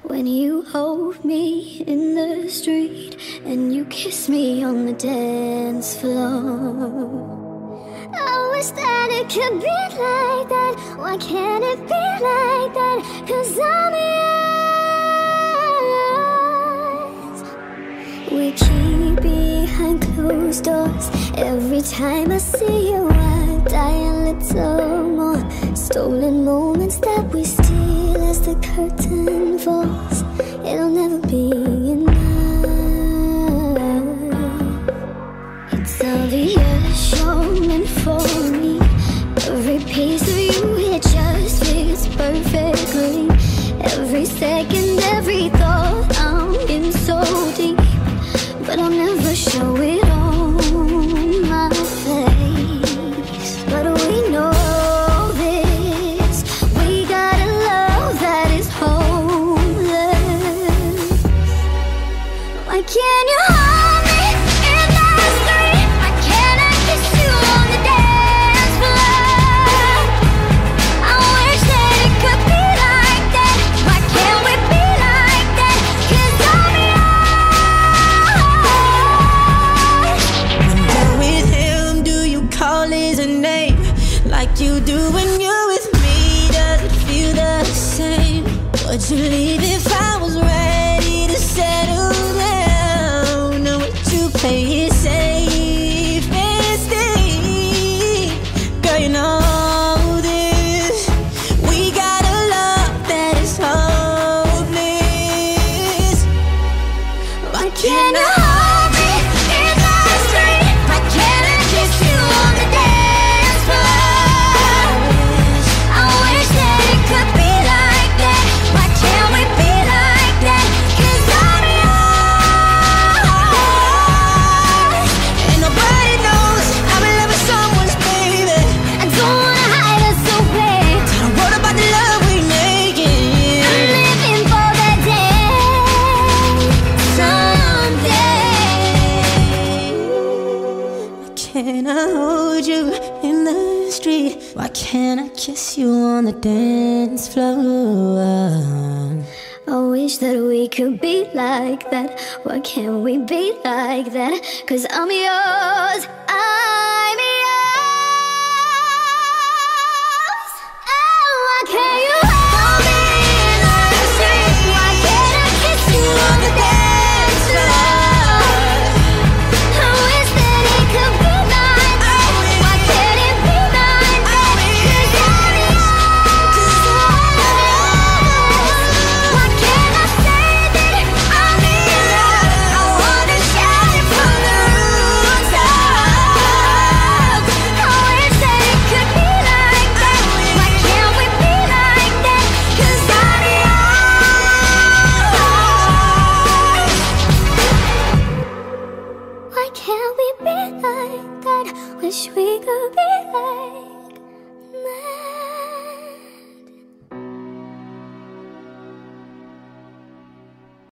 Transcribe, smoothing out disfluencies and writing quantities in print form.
when you hold me in the street and you kiss me on the dance floor. I wish that it could be like that. Why can't it be like that? 'Cause I'm yours. We keep behind closed doors. Every time I see you I die a little more. Stolen moments that we steal as the curtain falls. It'll never be enough. It's obvious you're meant for me. Every piece of you, it just fits perfectly. Every second, every thought, I'm in so deep, but I'll never show it on my face. But we know this, we got a love that is homeless. Why can't you hold me in the street? Why can't I kiss you on the dance floor? I wish that it could be like that. Why can't we be like that? 'Cause I'm yours. When you're with him, do you call his name like you do when you're with me? Does it feel the same? Would you leave if I was ready to settle down? Or would you play it safe and stay? Girl, you know this. We got a love that is hopeless. Why can't I hold me in the street? Why can't I kiss you on the dance floor? I wish that it could be like that. Why can't we be like that? 'Cause I'm yours. And nobody knows I'm in love with someone's baby. I don't wanna hide us away. I wrote about the love we making. I'm living for that day, someday. Why can't I hold you in the street? Why can't I kiss you on the dance floor? I wish that we could be like that. Why can't we be like that? 'Cause I'm yours, I'm yours. Oh, why can't you hold me in the street? Why can't I kiss you on the dance floor? I wish that it could be like that. Why can't it be like that? 'Cause I'm yours. Why can't I say that I'm in love? I wanna shout it from the rooftops. I wish that it could be like that. Why can't we be like that? 'Cause I'm yours. Why can't we be like that? Wish we could be like